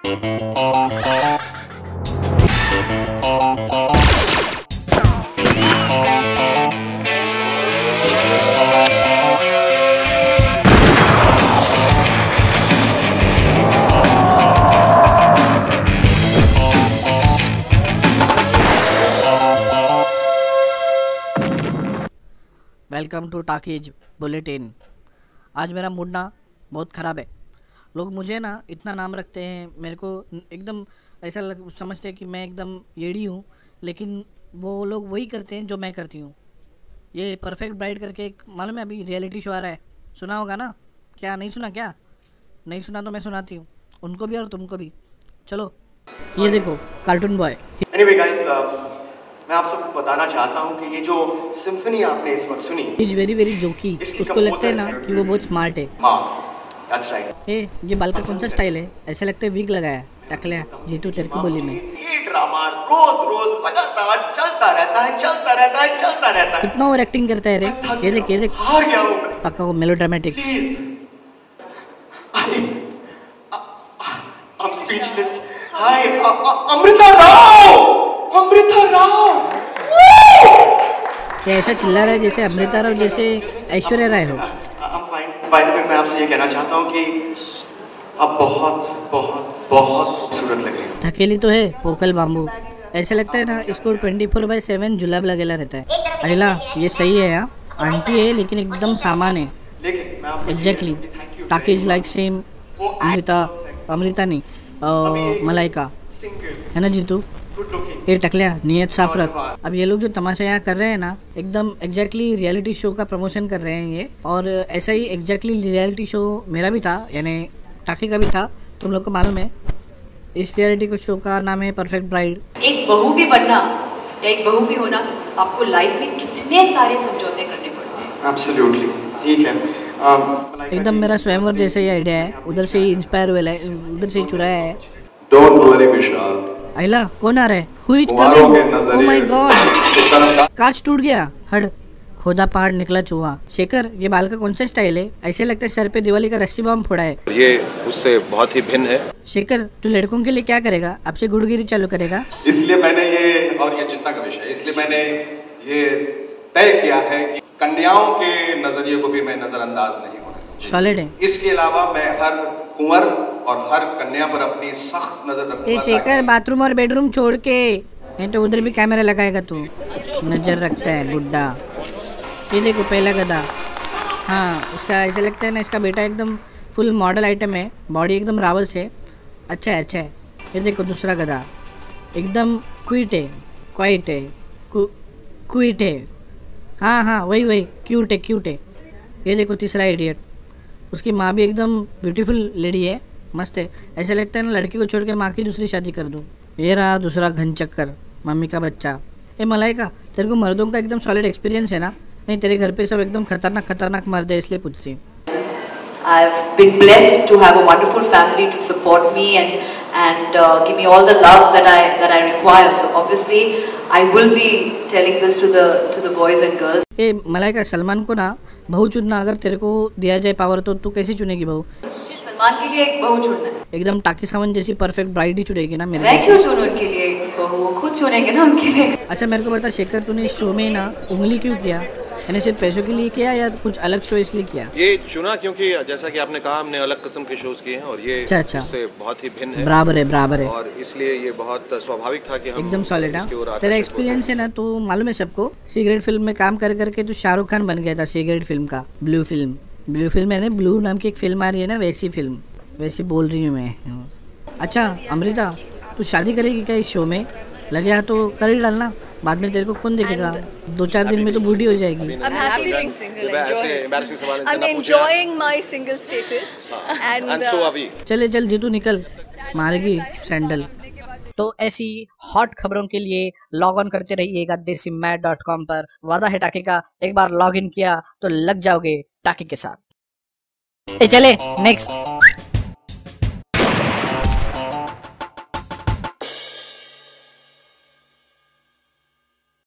Welcome to talkies bulletin. आज मेरा mood ना बहुत ख़राब है। लोग मुझे ना इतना नाम रखते हैं, मेरे को एकदम ऐसा समझते हैं कि मैं एकदम येड़ी हूँ, लेकिन वो लोग वही करते हैं जो मैं करती हूँ। ये परफेक्ट ब्राइड करके एक मालूम है अभी रियलिटी शो आ रहा है, सुना होगा ना? क्या नहीं सुना? क्या नहीं सुना तो मैं सुनाती हूँ उनको भी और तुमको भी। चलो ये देखो कार्टून बॉय। Anyway guys, मैं आप सबको बताना चाहता हूँ कि ये जो सिम्फनी आपने इस वक्त सुनी, इज वेरी वेरी जोकी। उसको लगता है ना कि वो बहुत स्मार्ट है। That's right। ये बाल का कौन सा स्टाइल है? ऐसा लगता है विग लगाया टकले जीतू तेरे को बोली में। ये ड्रामा रोज रोज लगातार चलता रहता है। कितना ओवर एक्टिंग करता है रे। ये देख हार गया हूँ मैं। पक्का वो मेलोड्रामेटिक्स। I'm speechless। हाय अमृता राव। ये ऐसा चिल्ला रहा है जैसे अमृता राव जैसे ऐश्वर्या राय हो। I'm fine। By the way, मैं आपसे ये कहना चाहता हूँ कि अब बहुत खूबसूरत लग रही हो। थकेली तो है पोकल बाम्बू। ऐसा लगता है ना इसको 24/7 जुलाब लगेला रहता है। अहिला ये सही है यार, आंटी है लेकिन एकदम सामान है। एग्जैक्टली टाकीज लाइक सेम। अमृता नहीं मलाइका है ना जीतू। ये टकलिया नियत साफ रख। अब ये लोग जो तमाशा यहाँ कर रहे हैं ना, एकदम एग्जैक्टली रियलिटी शो का प्रमोशन कर रहे हैं ये। और ऐसा ही एग्जैक्टली रियलिटी शो मेरा भी था, यानी टाकी का भी था। तुम लोग को मालूम है इस रियलिटी शो का नाम है परफेक्ट ब्राइड। एक बहू भी बनना या एक बहू भी होना, आपको लाइफ में कितने सारे समझौते करने पड़ते हैं। Absolutely, ठीक है। एकदम मेरा स्वयंवर जैसा ही आइडिया है, उधर से ही इंस्पायर हुआ है, उधर से ही चुराया है। Don't worry विशाल। अहिला कौन आ रहा है? Who is coming? Oh my God! कांच टूट गया। हट खोदा पहाड़ निकला चूहा। शेखर ये बाल का कौन सा स्टाइल है? ऐसे लगता है सर पे दिवाली का रस्सी बम फोड़ा है। ये उससे बहुत ही भिन्न है। शेखर तू लड़कों के लिए क्या करेगा? अब से गुड़गिरी चालू करेगा? इसलिए मैंने ये चिंता का विषय है, इसलिए मैंने ये तय किया है कि कन्याओं के नजरिए को भी मैं नजरअंदाज नहीं होगा। सॉलिड है। इसके अलावा मैं हर कुंवर और हर कन्या पर अपनी सख्त नजर रखूंगा। शेखर बाथरूम और बेडरूम छोड़ के, नहीं तो उधर भी कैमरा लगाएगा तू। नजर रखता है बुड्ढा। ये देखो पहला गधा। हाँ इसका ऐसा लगता है ना इसका बेटा एकदम फुल मॉडल आइटम है, बॉडी एकदम रावस है। अच्छा है। ये देखो दूसरा गधा एकदम क्विट है क्विट है। हाँ वही क्यूट है। ये देखो तीसरा इडियट, उसकी माँ भी एकदम ब्यूटीफुल लेडी है, मस्त है। ऐसा लगता है ना लड़की को छोड़ के माँ की दूसरी शादी कर दूँ। ये रहा दूसरा घन चक्कर, मम्मी का बच्चा। ए मलाइका तेरे को मर्दों का एकदम सॉलिड एक्सपीरियंस है ना? नहीं तेरे घर पे सब एकदम खतरनाक मर्द है इसलिए पूछती हूँ। I've been blessed to have a wonderful family to support me and give me all the love that I require. So obviously I will be telling this to the boys and girls. ए मलाइका सलमान को ना बहू चुनना अगर तेरे को दिया जाए power तो तू कैसे चुनेगी बहू? सलमान के लिए एक बहू चुनना है। एकदम टाकी सावन जैसी परफेक्ट ब्राइड ही चुनेगी ना मेरे? मैं क्यों चुनूं उनके लिए एक बहू? वो खुद चुनेंगे ना उनके लिए। अच्छा मेरे को बता शेखर, तूने इस शो में ना उंगली क्यों किया? यानी सिर्फ पैसों के लिए किया या कुछ अलग शो इसलिए किया? ये चुना क्योंकि जैसा कि आपने कहा हमने अलग किस्म के शोज किए हैं और ये उससे बहुत ही भिन्न है। बराबर है और इसलिए ये बहुत स्वाभाविक था कि हम एकदम सॉलिड है। तेरा एक्सपीरियंस है ना, तो मालूम है सबको सिगरेट फिल्म में काम कर करके तू शाहरुख खान बन गया था। सिगरेट फिल्म का ब्लू फिल्म है ना, ब्लू नाम की एक फिल्म आ रही है ना, वैसी फिल्म वैसी बोल रही हूँ मैं। अच्छा अमृता तू शादी करेगी क्या इस शो में? लगे तो कर ही डालना, बाद में तेरे को कौन देखेगा? 2-4 दिन में तो बूढ़ी हो जाएगी। I'm happy being single. I'm enjoying my single status. And so are we. चल जीतू निकल, मारेगी सैंडल। तो ऐसी हॉट खबरों के लिए लॉग ऑन करते रहिएगा desimad.com पर। वादा है टाके का, एक बार लॉग इन किया तो लग जाओगे टाके के साथ। चले नेक्स्ट।